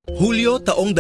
Hulyo taong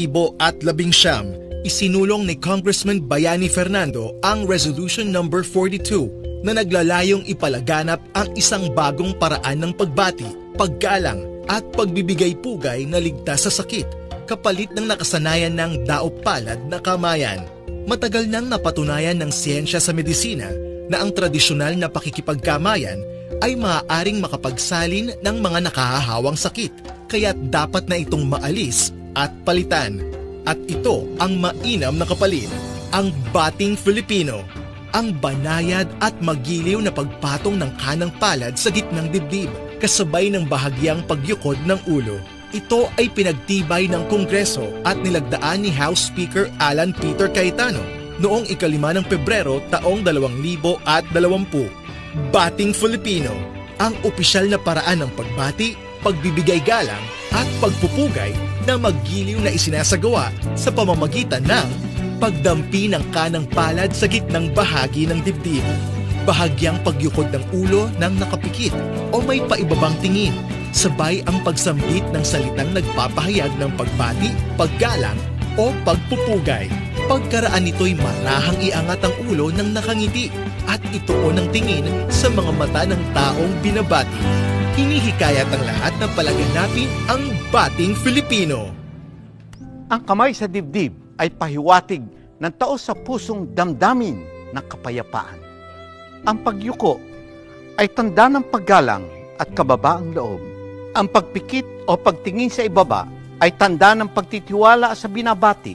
2019, isinulong ni Congressman Bayani Fernando ang Resolution No. 42 na naglalayong ipalaganap ang isang bagong paraan ng pagbati, paggalang at pagbibigay pugay na ligtas sa sakit, kapalit ng nakasanayan ng daop-palad na kamayan. Matagal nang napatunayan ng siyensya sa medisina na ang tradisyonal na pakikipagkamayan ay maaaring makapagsalin ng mga nakahahawang sakit, kaya't dapat na itong maalis at palitan. At ito ang mainam na kapalit, ang Bating Filipino, ang banayad at magiliw na pagpatong ng kanang palad sa gitnang dibdib, kasabay ng bahagyang pagyukod ng ulo. Ito ay pinagtibay ng Kongreso at nilagdaan ni House Speaker Alan Peter Cayetano noong 5 ng Pebrero taong 2020. Bating Filipino, ang opisyal na paraan ng pagbati, pagbibigay galang at pagpupugay na maggiliw na isinasagawa sa pamamagitan ng pagdampi ng kanang palad sa gitnang bahagi ng dibdib, bahagyang pagyukod ng ulo ng nakapikit o may paibabang tingin, sabay ang pagsambit ng salitang nagpapahayag ng pagbati, paggalang o pagpupugay. Pagkaraan nito'y marahang iangat ang ulo ng nakangiti at ituon ang tingin sa mga mata ng taong binabati. Hinihikayat ang lahat na palaganapin ang Bating Filipino. Ang kamay sa dibdib ay pahiwatig ng taos sa pusong damdamin ng kapayapaan. Ang pagyuko ay tanda ng paggalang at kababaang loob. Ang pagpikit o pagtingin sa ibaba ay tanda ng pagtitiwala sa binabati.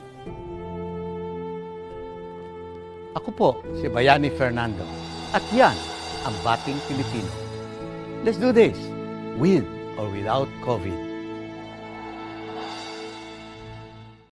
Ako po si Bayani Fernando at yan ang Bating Filipino. Let's do this with or without COVID.